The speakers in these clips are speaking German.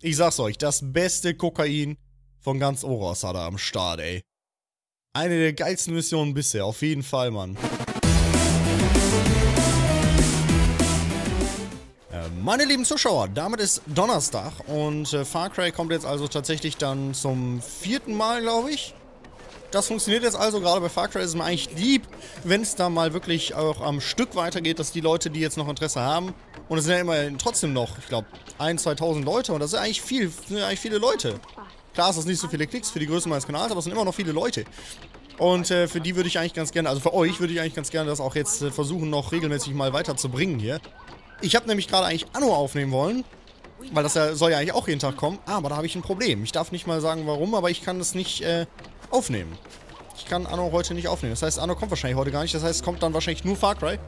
Ich sag's euch, das beste Kokain von ganz Oros hat er am Start, ey. Eine der geilsten Missionen bisher, auf jeden Fall, Mann. Meine lieben Zuschauer, damit ist Donnerstag und Far Cry kommt jetzt also tatsächlich dann zum 4. Mal, glaube ich. Das funktioniert jetzt also, gerade bei Far Cry ist es mir eigentlich lieb, wenn es da mal wirklich auch am Stück weitergeht, dass die Leute, die jetzt noch Interesse haben, und es sind ja immerhin trotzdem noch, ich glaube, 1.000, 2.000 Leute und das sind eigentlich viele Leute. Klar ist das nicht so viele Klicks für die Größe meines Kanals, aber es sind immer noch viele Leute. Und für die würde ich eigentlich ganz gerne, also für euch würde ich eigentlich ganz gerne das auch jetzt versuchen, noch regelmäßig mal weiterzubringen hier. Ich habe nämlich gerade eigentlich Anno aufnehmen wollen, weil das ja, soll ja eigentlich auch jeden Tag kommen, aber da habe ich ein Problem. Ich darf nicht mal sagen, warum, aber ich kann das nicht aufnehmen. Ich kann Anno heute nicht aufnehmen. Das heißt, Anno kommt wahrscheinlich heute gar nicht. Das heißt, es kommt dann wahrscheinlich nur Far Cry.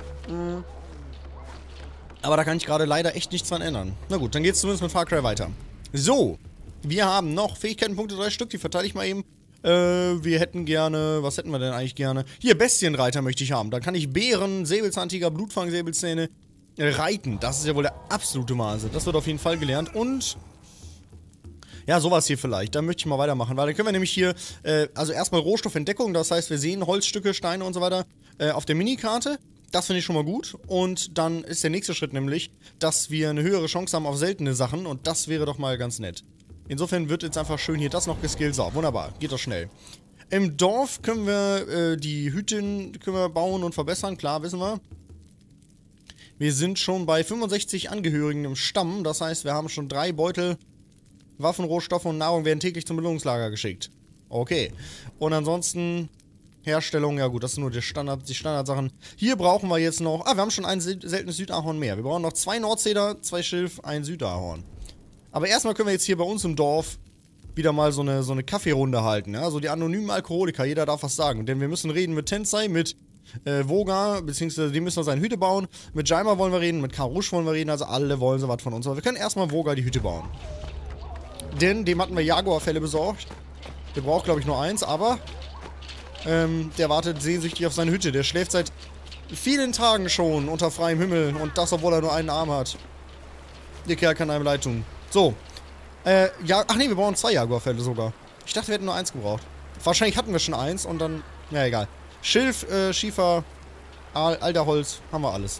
Aber da kann ich gerade leider echt nichts dran ändern. Na gut, dann geht es zumindest mit Far Cry weiter. So, wir haben noch Fähigkeitenpunkte, 3 Stück, die verteile ich mal eben. Wir hätten gerne, was hätten wir denn eigentlich gerne? Hier, Bestienreiter möchte ich haben. Da kann ich Bären, Säbelzahntiger, Blutfang, Säbelzähne reiten. Das ist ja wohl der absolute Wahnsinn. Das wird auf jeden Fall gelernt. Und ja, sowas hier vielleicht. Da möchte ich mal weitermachen. Weil dann können wir nämlich hier, also erstmal Rohstoffentdeckung. Das heißt, wir sehen Holzstücke, Steine und so weiter auf der Minikarte. Das finde ich schon mal gut. Und dann ist der nächste Schritt nämlich, dass wir eine höhere Chance haben auf seltene Sachen. Und das wäre doch mal ganz nett. Insofern wird jetzt einfach schön hier das noch geskillt. So, wunderbar. Geht doch schnell. Im Dorf können wir die Hütten bauen und verbessern. Klar, wissen wir. Wir sind schon bei 65 Angehörigen im Stamm. Das heißt, wir haben schon 3 Beutel. Waffen, Rohstoffe und Nahrung werden täglich zum Belohnungslager geschickt. Okay. Und ansonsten Herstellung, ja gut, das sind nur die Standardsachen. Hier brauchen wir jetzt noch, wir haben schon ein seltenes Südahorn mehr. Wir brauchen noch 2 Nordseder, 2 Schilf, ein Südahorn. Aber erstmal können wir jetzt hier bei uns im Dorf wieder mal so eine Kaffeerunde halten. Ja? So die anonymen Alkoholiker, jeder darf was sagen. Denn wir müssen reden mit Tensei, mit Voga, beziehungsweise die müssen noch seine Hütte bauen. Mit Jaima wollen wir reden, mit Karush wollen wir reden, also alle wollen so was von uns. Aber wir können erstmal Voga die Hütte bauen. Denn dem hatten wir Jaguarfelle besorgt. Der braucht, glaube ich, nur 1, aber der wartet sehnsüchtig auf seine Hütte. Der schläft seit vielen Tagen schon unter freiem Himmel und das, obwohl er nur einen Arm hat. Der Kerl kann einem leid tun. So. Ja, ach nee, wir brauchen 2 Jaguarfelle sogar. Ich dachte, wir hätten nur 1 gebraucht. Wahrscheinlich hatten wir schon 1 und dann, ja, egal. Schilf, Schiefer, Alderholz, haben wir alles.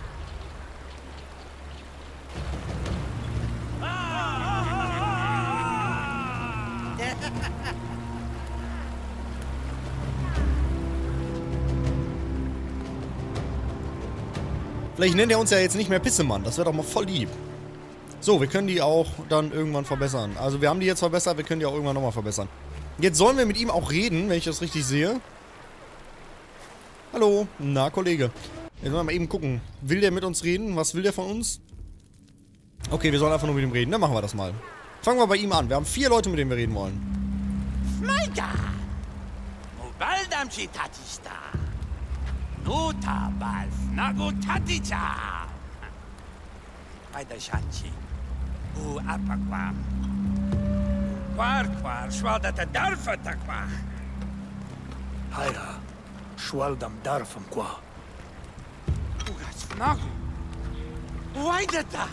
Vielleicht nennt er uns ja jetzt nicht mehr Pissemann. Das wäre doch mal voll lieb. So, wir können die auch dann irgendwann verbessern. Also wir haben die jetzt verbessert, wir können die auch irgendwann nochmal verbessern. Jetzt sollen wir mit ihm auch reden, wenn ich das richtig sehe. Hallo, na Kollege. Jetzt wollen wir mal eben gucken. Will der mit uns reden? Was will der von uns? Okay, wir sollen einfach nur mit ihm reden. Dann machen wir das mal. Fangen wir bei ihm an. Wir haben 4 Leute, mit denen wir reden wollen. Smajga! Mubaldam Chitatista! Nuta Balf Nagutaticha! Aida Shanchi! U Apaquam! Quarquar Schwadata Darfatakwa! Haya, Schwaldam Darfam qua. Ugas Nagu! Waidata!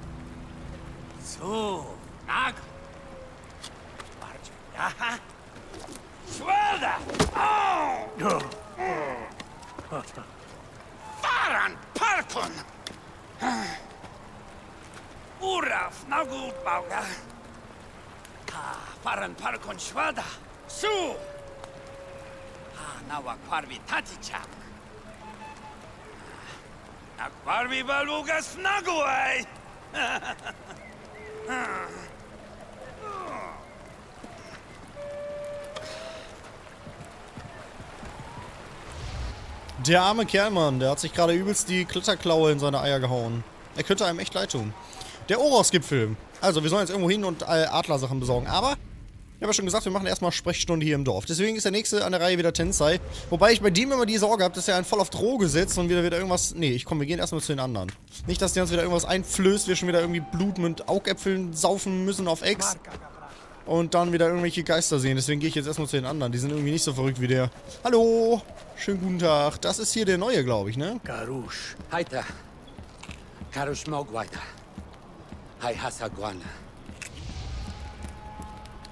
So, Nagu! Barja! Schwalda! Oh! Faran Parkon! Uraf Nagu Bauga! Faran Parkon Schwada! Su! Nawa Quarvi Tatichak! Aquarvi Balbugas Naguay! Der arme Kerl, Mann, der hat sich gerade übelst die Kletterklaue in seine Eier gehauen. Er könnte einem echt leid tun. Der Oros-Gipfel. Also, wir sollen jetzt irgendwo hin und Adlersachen besorgen. Aber, ich habe ja schon gesagt, wir machen erstmal Sprechstunde hier im Dorf. Deswegen ist der nächste an der Reihe wieder Tensei. Wobei ich bei dem immer die Sorge habe, dass er einen voll auf Droge sitzt und wieder irgendwas... Nee, wir gehen erstmal zu den anderen. Nicht, dass der uns wieder irgendwas einflößt, wir schon wieder irgendwie Blut mit Augäpfeln saufen müssen auf Ex. Und dann wieder irgendwelche Geister sehen. Deswegen gehe ich jetzt erstmal zu den anderen. Die sind irgendwie nicht so verrückt wie der. Hallo! Schönen guten Tag. Das ist hier der Neue, glaube ich, ne? Karush. Haita. Karush Mogwaita. Hai Hasaguana.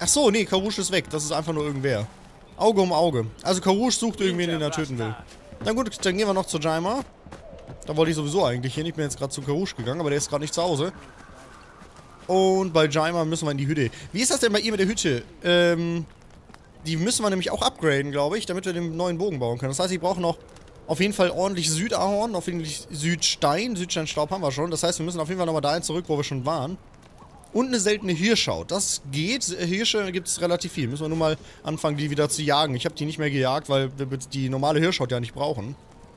Ach so, nee, Karouche ist weg. Das ist einfach nur irgendwer. Auge um Auge. Also Karouche sucht irgendwen, den er töten will. Na gut, dann gehen wir noch zu Jaima. Da wollte ich sowieso eigentlich hin. Ich bin jetzt gerade zu Karouche gegangen, aber der ist gerade nicht zu Hause. Und bei Jaima müssen wir in die Hütte. Wie ist das denn bei ihr mit der Hütte? Die müssen wir nämlich auch upgraden, glaube ich, damit wir den neuen Bogen bauen können. Das heißt, ich brauche noch auf jeden Fall ordentlich Südahorn, auf jeden Fall Südstein. Südsteinstaub haben wir schon. Das heißt, wir müssen auf jeden Fall nochmal dahin zurück, wo wir schon waren. Und eine seltene Hirschhaut. Das geht. Hirsche gibt es relativ viel. Müssen wir nur mal anfangen, die wieder zu jagen. Ich habe die nicht mehr gejagt, weil wir die normale Hirschhaut ja nicht brauchen.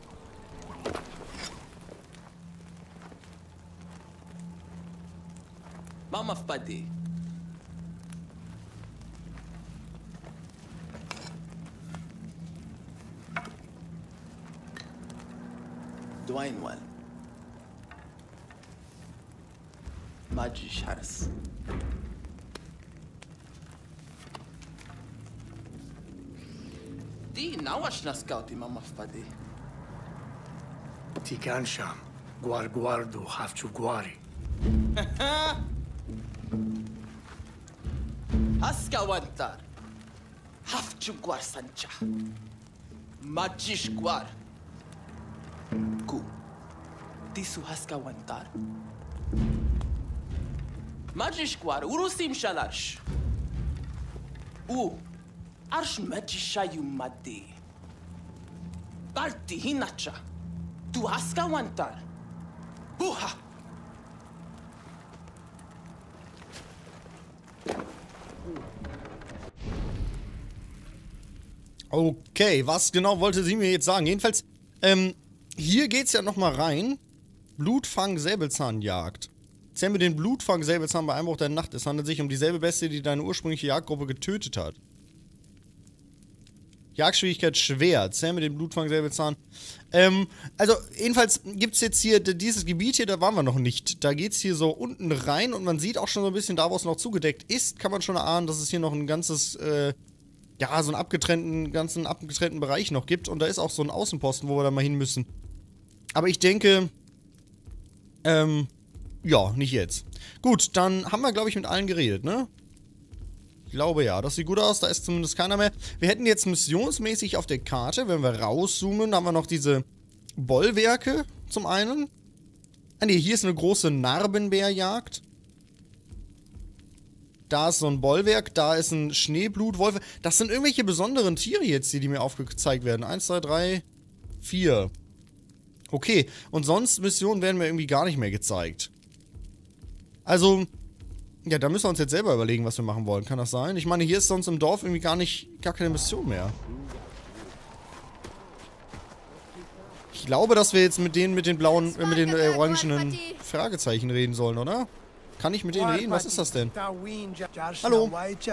Mama Fadi. Dwayne Well. Majish Harris. Di nawash naskauti Mama Fadi. Tikansham. Guarguardo Hafchu Guari. Haskawantar. Hafchu Guar Sancha. Majish Guar. Ku. Tisu Haskawantar. Majish Guar. Urusim Shalash. Arsh Majishayu Madi. Balti Hinacha. Tu Haskawantar. Buha. Okay, was genau wollte sie mir jetzt sagen? Jedenfalls, hier geht's ja nochmal rein. Blutfang-Säbelzahnjagd. Zähme den Blutfang-Säbelzahn bei Einbruch der Nacht. Es handelt sich um dieselbe Bestie, die deine ursprüngliche Jagdgruppe getötet hat. Jagdschwierigkeit schwer. Zähme den Blutfang-Säbelzahn. Also, jedenfalls gibt's jetzt hier dieses Gebiet hier, da waren wir noch nicht. Da geht's hier so unten rein und man sieht auch schon so ein bisschen da, wo es noch zugedeckt ist, kann man schon erahnen, dass es hier noch ein ganzes, ja, so einen ganzen abgetrennten Bereich noch gibt. Und da ist auch so ein Außenposten, wo wir da mal hin müssen. Aber ich denke, ja, nicht jetzt. Gut, dann haben wir, glaube ich, mit allen geredet, ne? Ich glaube ja, das sieht gut aus, da ist zumindest keiner mehr. Wir hätten jetzt missionsmäßig auf der Karte, wenn wir rauszoomen, haben wir noch diese Bollwerke zum einen. Ah ne, hier ist eine große Narbenbärjagd. Da ist so ein Bollwerk, da ist ein Schneeblutwolf. Das sind irgendwelche besonderen Tiere jetzt, die mir aufgezeigt werden. 1, 2, 3, 4. Okay, und sonst Missionen werden mir irgendwie gar nicht mehr gezeigt. Also, ja, da müssen wir uns jetzt selber überlegen, was wir machen wollen. Kann das sein? Ich meine, hier ist sonst im Dorf irgendwie gar keine Mission mehr. Ich glaube, dass wir jetzt mit den blauen, mit den orangenen Fragezeichen reden sollen, oder? Kann ich mit denen reden? Was ist das denn? Hallo?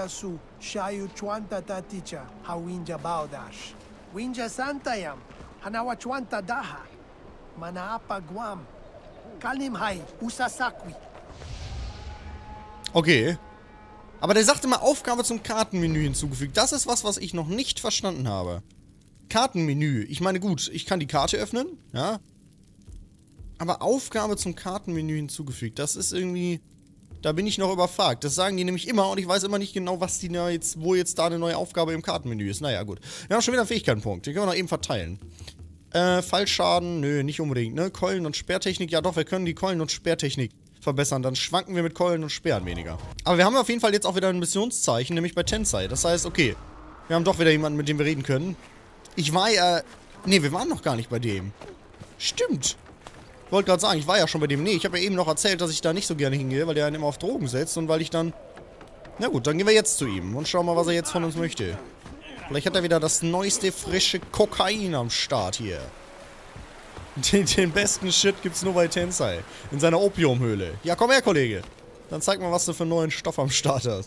Okay. Aber der sagte mal, Aufgabe zum Kartenmenü hinzugefügt. Das ist was ich noch nicht verstanden habe. Kartenmenü. Ich meine, gut, ich kann die Karte öffnen, ja. Aber Aufgabe zum Kartenmenü hinzugefügt, das ist irgendwie... Da bin ich noch überfragt. Das sagen die nämlich immer und ich weiß immer nicht genau, was die da jetzt, wo jetzt da eine neue Aufgabe im Kartenmenü ist. Naja, gut. Wir haben schon wieder einen Fähigkeitenpunkt. Den können wir noch eben verteilen. Fallschaden, nö, nicht unbedingt, ne? Keulen- und Sperrtechnik, ja doch, wir können die Keulen- und Sperrtechnik verbessern. Dann schwanken wir mit Keulen und Speeren weniger. Aber wir haben auf jeden Fall jetzt auch wieder ein Missionszeichen, nämlich bei Tensei. Das heißt, okay, wir haben doch wieder jemanden, mit dem wir reden können. Ich war ja... Ne, wir waren noch gar nicht bei dem. Stimmt. Ich wollte gerade sagen, ich war ja schon bei dem. Nee, ich habe ja eben noch erzählt, dass ich da nicht so gerne hingehe, weil der einen immer auf Drogen setzt und weil ich dann... Na gut, dann gehen wir jetzt zu ihm und schauen mal, was er jetzt von uns möchte. Vielleicht hat er wieder das neueste, frische Kokain am Start hier. Den besten Shit gibt's nur bei Tensei. In seiner Opiumhöhle. Ja, komm her, Kollege. Dann zeig mal, was du für einen neuen Stoff am Start hast.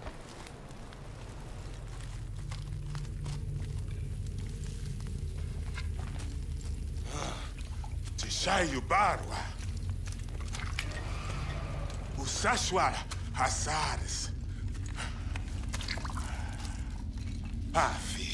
Tishayu Barwa. Usashwara Hasaris. Afi.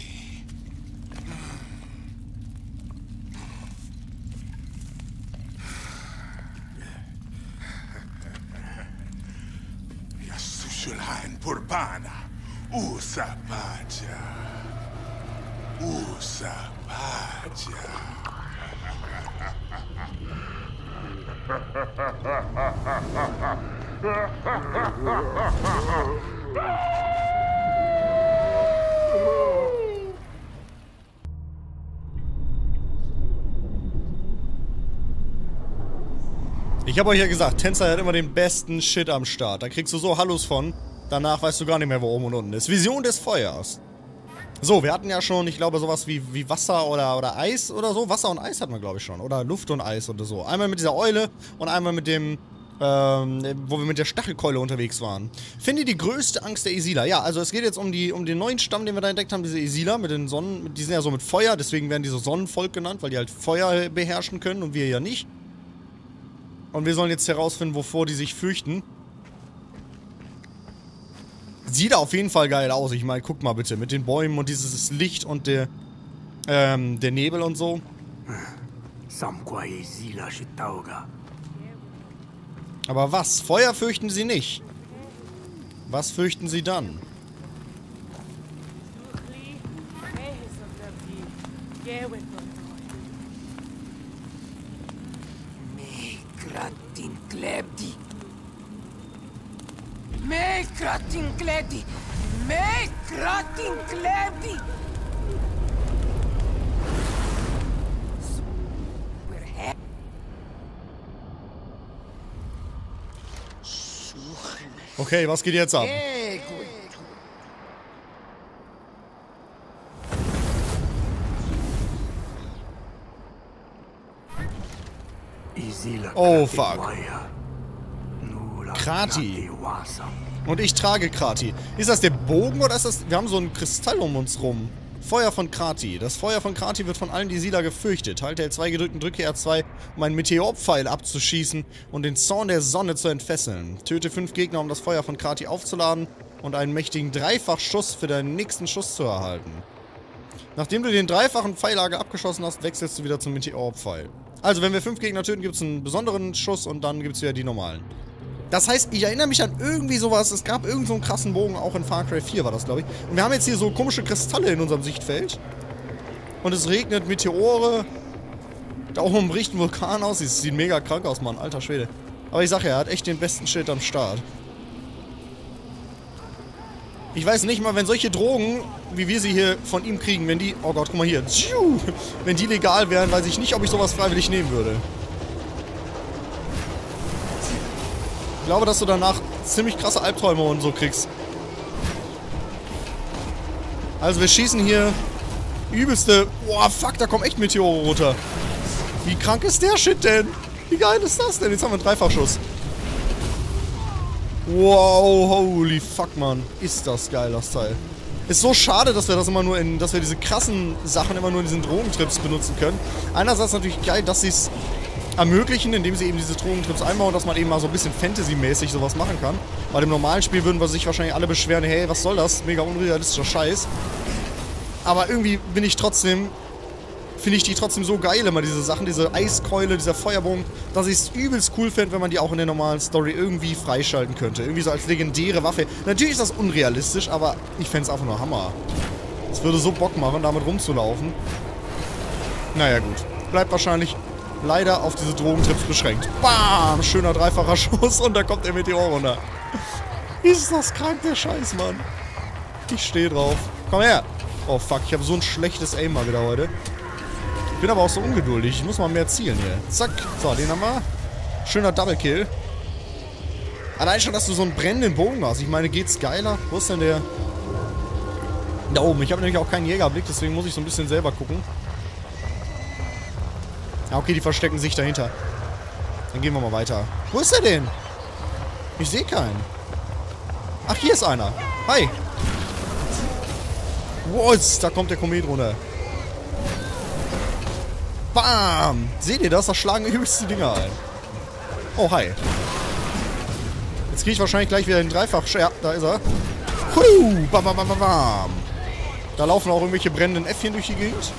Yasushulhain Purbana. Usapaja. Usapaja. Ich habe euch ja gesagt, Tensei hat immer den besten Shit am Start. Da kriegst du so Hallos von. Danach weißt du gar nicht mehr, wo oben und unten ist. Vision des Feuers. So, wir hatten ja schon, ich glaube, sowas wie Wasser oder Eis oder so. Wasser und Eis hatten wir, glaube ich, schon. Oder Luft und Eis oder so. Einmal mit dieser Eule und einmal mit dem, wo wir mit der Stachelkeule unterwegs waren. Finde die größte Angst der Isila. Ja, also es geht jetzt um den neuen Stamm, den wir da entdeckt haben, diese Isila mit den Sonnen. Die sind ja so mit Feuer, deswegen werden die so Sonnenvolk genannt, weil die halt Feuer beherrschen können und wir ja nicht. Und wir sollen jetzt herausfinden, wovor die sich fürchten. Sieht auf jeden Fall geil aus. Ich meine, guck mal bitte. Mit den Bäumen und dieses Licht und der Nebel und so. Aber was? Feuer fürchten sie nicht. Was fürchten sie dann? Kratin klebdi. Me kratin klebdi. Me kratin klebdi. Okay, was geht jetzt ab? Oh fuck. Krati. Und ich trage Krati. Ist das der Bogen oder ist das... Wir haben so einen Kristall um uns rum. Feuer von Krati. Das Feuer von Krati wird von allen Isila gefürchtet. Halte L2 gedrückt und drücke R2, um einen Meteorpfeil abzuschießen und den Zorn der Sonne zu entfesseln. Töte 5 Gegner, um das Feuer von Krati aufzuladen und einen mächtigen Dreifachschuss für deinen nächsten Schuss zu erhalten. Nachdem du den dreifachen Pfeillager abgeschossen hast, wechselst du wieder zum Meteorpfeil. Also, wenn wir 5 Gegner töten, gibt es einen besonderen Schuss und dann gibt es wieder die normalen. Das heißt, ich erinnere mich an irgendwie sowas. Es gab irgend so einen krassen Bogen, auch in Far Cry 4 war das, glaube ich. Und wir haben jetzt hier so komische Kristalle in unserem Sichtfeld. Und es regnet Meteore. Da oben bricht ein Vulkan aus. Das sieht mega krank aus, Mann. Alter Schwede. Aber ich sag ja, er hat echt den besten Shit am Start. Ich weiß nicht mal, wenn solche Drogen, wie wir sie hier von ihm kriegen, wenn die... Oh Gott, guck mal hier. Wenn die legal wären, weiß ich nicht, ob ich sowas freiwillig nehmen würde. Ich glaube, dass du danach ziemlich krasse Albträume und so kriegst. Also wir schießen hier übelste... Boah, fuck, da kommen echt Meteore runter. Wie krank ist der Shit denn? Wie geil ist das denn? Jetzt haben wir einen Dreifachschuss. Wow, holy fuck, Mann. Ist das geil, das Teil. Ist so schade, dass wir das immer nur dass wir diese krassen Sachen immer nur in diesen Drogentrips benutzen können. Einerseits natürlich geil, dass sie es ermöglichen, indem sie eben diese Drogentrips einbauen, dass man eben mal so ein bisschen Fantasy-mäßig sowas machen kann. Bei dem normalen Spiel würden wir sich wahrscheinlich alle beschweren, hey, was soll das? Mega unrealistischer Scheiß. Aber irgendwie finde ich die trotzdem so geil, immer diese Sachen, diese Eiskeule, dieser Feuerbogen, dass ich es übelst cool fände, wenn man die auch in der normalen Story irgendwie freischalten könnte. Irgendwie so als legendäre Waffe. Natürlich ist das unrealistisch, aber ich fände es einfach nur Hammer. Es würde so Bock machen, damit rumzulaufen. Naja, gut. Bleibt wahrscheinlich leider auf diese Drogentrips beschränkt. Bam! Schöner dreifacher Schuss und da kommt der Meteor runter. Ist das krank, der Scheiß, Mann. Ich stehe drauf. Komm her. Oh, fuck. Ich habe so ein schlechtes Aim mal wieder heute. Ich bin aber auch so ungeduldig. Ich muss mal mehr zielen hier. Zack. So, den haben wir. Schöner Double-Kill. Allein schon, dass du so einen brennenden Bogen hast. Ich meine, geht's geiler? Wo ist denn der? Da oben. Ich habe nämlich auch keinen Jägerblick, deswegen muss ich so ein bisschen selber gucken. Ja, okay, die verstecken sich dahinter. Dann gehen wir mal weiter. Wo ist der denn? Ich sehe keinen. Ach, hier ist einer. Hi. Wow, da kommt der Komet runter. Bam! Seht ihr das? Da schlagen übelste Dinger ein. Oh, hi. Jetzt kriege ich wahrscheinlich gleich wieder den Dreifach... Ja, da ist er. Bam, bam, bam, bam, bam. Da laufen auch irgendwelche brennenden Äffchen durch die Gegend.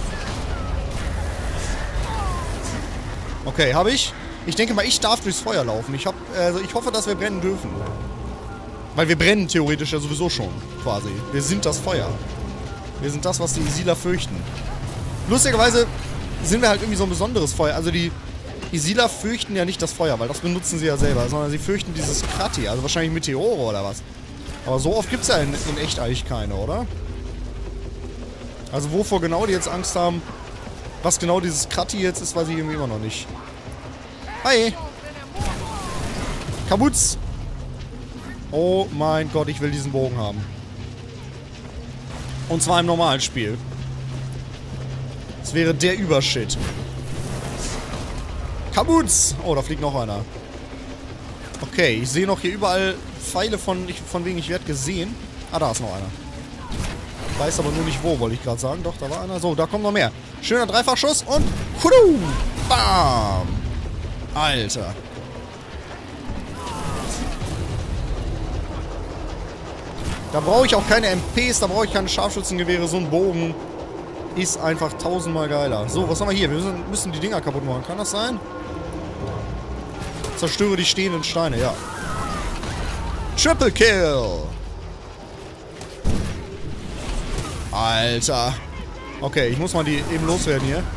Okay, habe ich. Ich denke mal, ich darf durchs Feuer laufen. Ich hoffe, dass wir brennen dürfen. Weil wir brennen theoretisch ja sowieso schon, quasi. Wir sind das Feuer. Wir sind das, was die Isiler fürchten. Lustigerweise sind wir halt irgendwie so ein besonderes Feuer. Also die Isiler fürchten ja nicht das Feuer, weil das benutzen sie ja selber, sondern sie fürchten dieses Krati, also wahrscheinlich Meteore oder was. Aber so oft gibt es ja in echt eigentlich keine, oder? Also wovor genau die jetzt Angst haben, was genau dieses Krati jetzt ist, weiß ich irgendwie immer noch nicht. Hi! Kabutz! Oh mein Gott, ich will diesen Bogen haben. Und zwar im normalen Spiel. Das wäre der Übershit. Kabutz! Oh, da fliegt noch einer. Okay, ich sehe noch hier überall Pfeile von wegen ich werde gesehen. Ah, da ist noch einer. Weiß aber nur nicht wo, wollte ich gerade sagen. Doch, da war einer. So, da kommt noch mehr. Schöner Dreifachschuss und... Hudu! Bam! Alter. Da brauche ich auch keine MPs, da brauche ich keine Scharfschützengewehre. So ein Bogen ist einfach tausendmal geiler. So, was haben wir hier? Wir müssen die Dinger kaputt machen. Kann das sein? Zerstöre die stehenden Steine, ja. Triple Kill! Alter. Okay, ich muss mal die eben loswerden hier.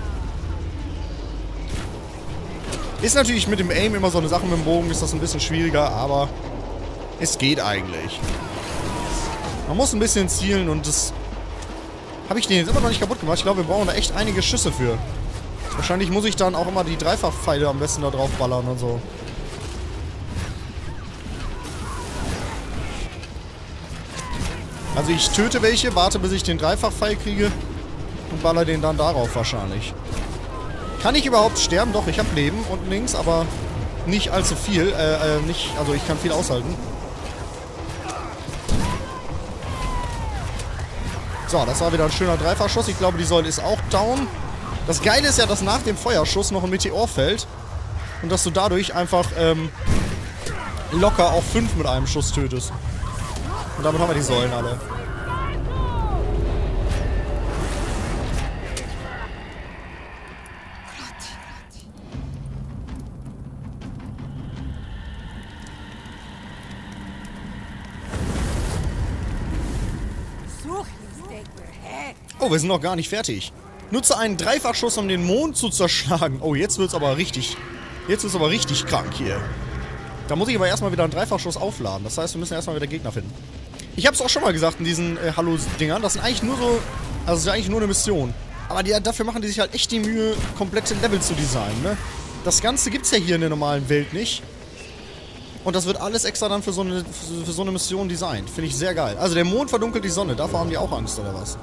Ist natürlich mit dem Aim immer so eine Sache mit dem Bogen, ist das ein bisschen schwieriger, aber es geht eigentlich. Man muss ein bisschen zielen und das... Habe ich den jetzt immer noch nicht kaputt gemacht? Ich glaube, wir brauchen da echt einige Schüsse für. Wahrscheinlich muss ich dann auch immer die Dreifachpfeile am besten da drauf ballern und so. Also ich töte welche, warte bis ich den Dreifachpfeil kriege und baller den dann darauf wahrscheinlich. Kann ich überhaupt sterben? Doch, ich habe Leben unten links, aber nicht allzu viel. Also ich kann viel aushalten. So, das war wieder ein schöner Dreifachschuss. Ich glaube, die Säule ist auch down. Das Geile ist ja, dass nach dem Feuerschuss noch ein Meteor fällt. Und dass du dadurch einfach locker auch 5 mit einem Schuss tötest. Und damit haben wir die Säulen alle. Oh, wir sind noch gar nicht fertig. Nutze einen Dreifachschuss, um den Mond zu zerschlagen. Oh, jetzt wird's aber richtig... Jetzt wird's aber richtig krank hier. Da muss ich aber erstmal wieder einen Dreifachschuss aufladen. Das heißt, wir müssen erstmal wieder Gegner finden. Ich hab's auch schon mal gesagt in diesen Hallo-Dingern. Das sind eigentlich nur so... Also, das ist eigentlich nur eine Mission. Aber dafür machen die sich halt echt die Mühe, komplette Level zu designen, ne? Das Ganze gibt's ja hier in der normalen Welt nicht. Und das wird alles extra dann für so eine Mission designt. Finde ich sehr geil. Also, der Mond verdunkelt die Sonne. Davor haben die auch Angst, oder was?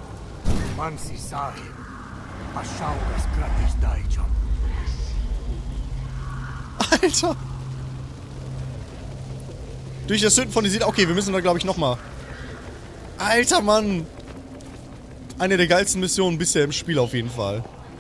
Alter! Durch das Sünden von die Siedler. Okay, wir müssen da, glaube ich, nochmal. Alter, Mann! Eine der geilsten Missionen bisher im Spiel auf jeden Fall.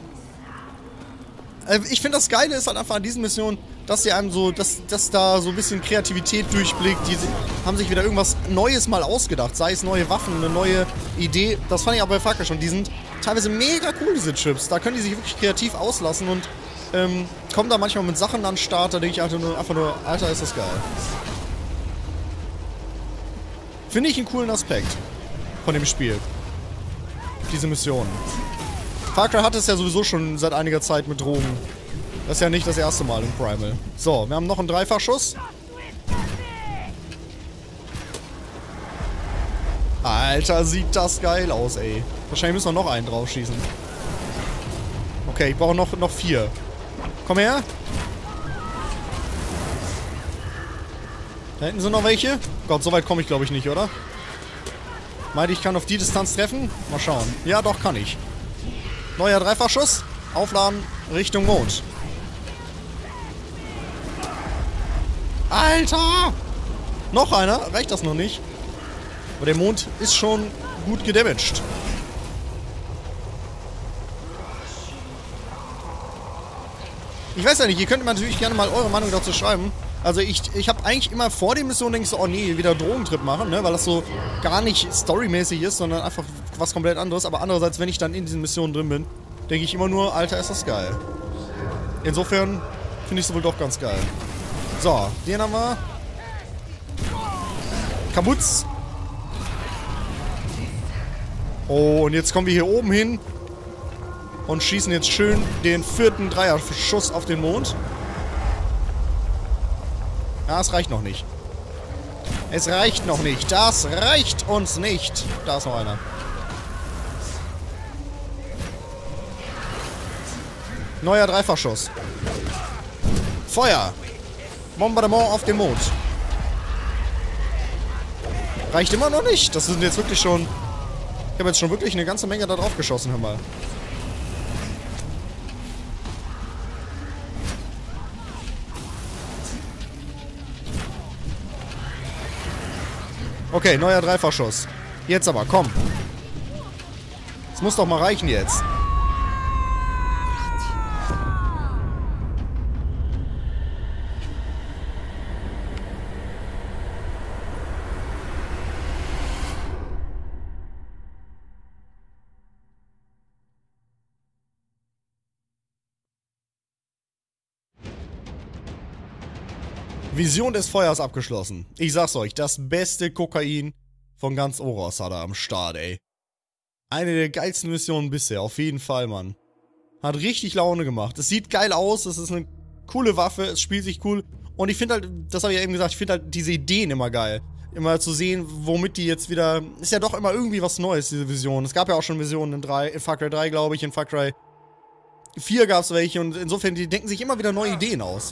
Ich finde, das Geile ist halt einfach an diesen Missionen, dass sie einem so, dass da so ein bisschen Kreativität durchblickt. Die haben sich wieder irgendwas Neues mal ausgedacht. Sei es neue Waffen, eine neue Idee. Das fand ich aber bei Far Cry schon. Die sind teilweise mega cool, diese Chips. Da können die sich wirklich kreativ auslassen und kommen da manchmal mit Sachen an den Start. Da denke ich einfach nur, Alter, ist das geil. Finde ich einen coolen Aspekt von dem Spiel. Diese Missionen. Far Cry hat es ja sowieso schon seit einiger Zeit mit Drogen. Das ist ja nicht das erste Mal in Primal. So, wir haben noch einen Dreifachschuss. Alter, sieht das geil aus, ey. Wahrscheinlich müssen wir noch einen draufschießen. Okay, ich brauche noch 4. Komm her. Da hinten sind noch welche. Gott, so weit komme ich, glaube ich, nicht, oder? Meinte ich kann auf die Distanz treffen? Mal schauen. Ja, doch, kann ich. Neuer Dreifachschuss. Aufladen Richtung Mond. Alter! Noch einer. Reicht das noch nicht? Aber der Mond ist schon gut gedamaged. Ich weiß ja nicht, ihr könnt natürlich gerne mal eure Meinung dazu schreiben. Also ich habe eigentlich immer vor der Mission denke ich so, oh nee, wieder Drogentrip machen, ne? Weil das so gar nicht storymäßig ist, sondern einfach was komplett anderes. Aber andererseits, wenn ich dann in diesen Missionen drin bin, denke ich immer nur, Alter, ist das geil. Insofern finde ich es wohl doch ganz geil. So, den haben wir. Kabutz. Oh, und jetzt kommen wir hier oben hin. Und schießen jetzt schön den 4. Dreierschuss auf den Mond. Ja, es reicht noch nicht. Es reicht noch nicht. Das reicht uns nicht. Da ist noch einer. Neuer Dreifachschuss. Feuer. Bombardement auf dem Mond. Reicht immer noch nicht. Das sind jetzt wirklich schon... Ich habe jetzt schon wirklich eine ganze Menge da drauf geschossen, hör mal. Okay, neuer Dreifachschuss. Jetzt aber, komm. Das muss doch mal reichen jetzt. Vision des Feuers abgeschlossen. Ich sag's euch, das beste Kokain von ganz Oros hat er am Start, ey. Eine der geilsten Missionen bisher, auf jeden Fall, Mann. Hat richtig Laune gemacht. Es sieht geil aus, es ist eine coole Waffe, es spielt sich cool. Und ich finde halt, das habe ich ja eben gesagt, ich finde halt diese Ideen immer geil. Immer zu sehen, womit die jetzt wieder... Ist ja doch immer irgendwie was Neues, diese Vision. Es gab ja auch schon Visionen in Far Cry 3, glaube ich, in Far Cry 4 gab's welche. Und insofern, die denken sich immer wieder neue Ideen aus.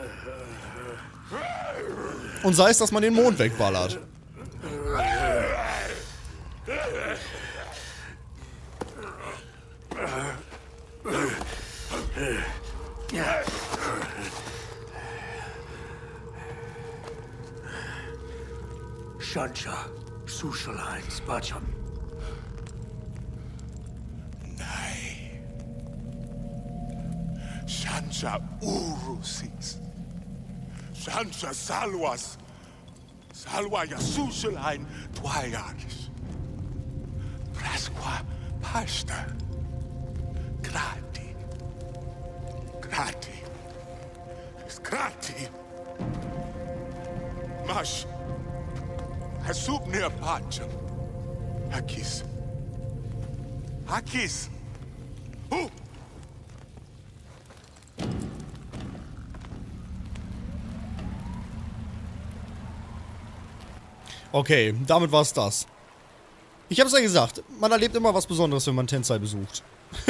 Und sei es, dass man den Mond wegballert. Shancha, Sushalain, Spacham. Nein. Shancha Urusis. Shancha Salwas. Salwa Yasushalhain Twayarish. Prasqua Pasta. Grati. Grati. Grati. Mash. Hasub near Pacham. Hakis. Hakis. Who? Okay, damit war's das. Ich hab's ja gesagt, man erlebt immer was Besonderes, wenn man Tensei besucht.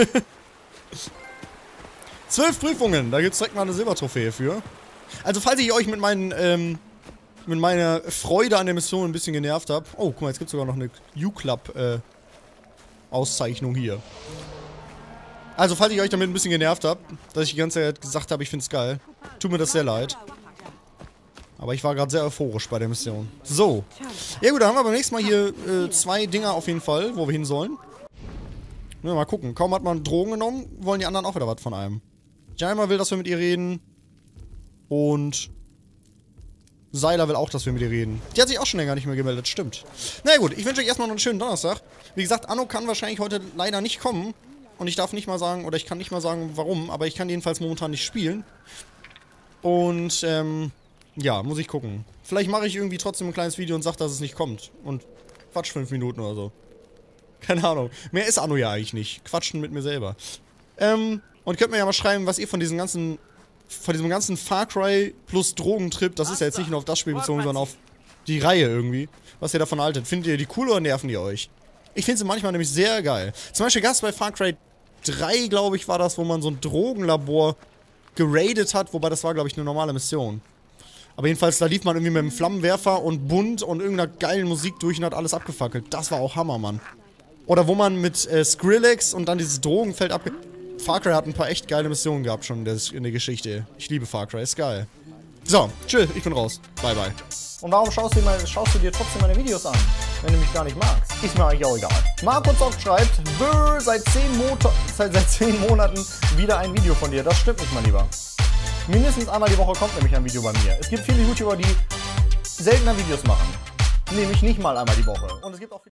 12 Prüfungen, da gibt's direkt mal eine Silbertrophäe für. Also falls ich euch mit meiner Freude an der Mission ein bisschen genervt habe. Oh, guck mal, jetzt gibt's sogar noch eine U-Club Auszeichnung hier. Also falls ich euch damit ein bisschen genervt habe, dass ich die ganze Zeit gesagt habe, ich find's geil. Tut mir das sehr leid. Aber ich war gerade sehr euphorisch bei der Mission. So. Ja gut, dann haben wir beim nächsten Mal hier 2 Dinger auf jeden Fall, wo wir hin sollen. Ja, mal gucken. Kaum hat man Drogen genommen, wollen die anderen auch wieder was von einem. Jaima will, dass wir mit ihr reden. Und Seiler will auch, dass wir mit ihr reden. Die hat sich auch schon länger nicht mehr gemeldet, stimmt. Na gut, ich wünsche euch erstmal noch einen schönen Donnerstag. Wie gesagt, Anno kann wahrscheinlich heute leider nicht kommen. Und ich darf nicht mal sagen, oder ich kann nicht mal sagen, warum. Aber ich kann jedenfalls momentan nicht spielen. Und, ja, muss ich gucken. Vielleicht mache ich irgendwie trotzdem ein kleines Video und sage, dass es nicht kommt. Und quatsch 5 Minuten oder so. Keine Ahnung. Mehr ist Anno ja eigentlich nicht. Quatschen mit mir selber. Und könnt mir ja mal schreiben, was ihr von diesem ganzen Far Cry plus Drogentrip, das ist ja jetzt nicht nur auf das Spiel bezogen, sondern auf die Reihe irgendwie, was ihr davon haltet. Findet ihr die cool oder nerven die euch? Ich finde sie manchmal nämlich sehr geil. Zum Beispiel gab es bei Far Cry 3, glaube ich, war das, wo man so ein Drogenlabor geradet hat, wobei das war, glaube ich, eine normale Mission. Aber jedenfalls, da lief man irgendwie mit einem Flammenwerfer und bunt und irgendeiner geilen Musik durch und hat alles abgefackelt. Das war auch Hammer, Mann. Oder wo man mit Skrillex und dann dieses Drogenfeld abge... Far Cry hat ein paar echt geile Missionen gehabt schon in der Geschichte. Ich liebe Far Cry, ist geil. So, chill, ich bin raus. Bye, bye. Und warum schaust du dir trotzdem meine Videos an, wenn du mich gar nicht magst? Ist mir eigentlich auch egal. Marco Zock schreibt, seit 10 Monaten wieder ein Video von dir. Das stimmt nicht, mein Lieber. Mindestens einmal die Woche kommt nämlich ein Video bei mir. Es gibt viele YouTuber, die seltener Videos machen. Nämlich nicht mal einmal die Woche. Und es gibt auch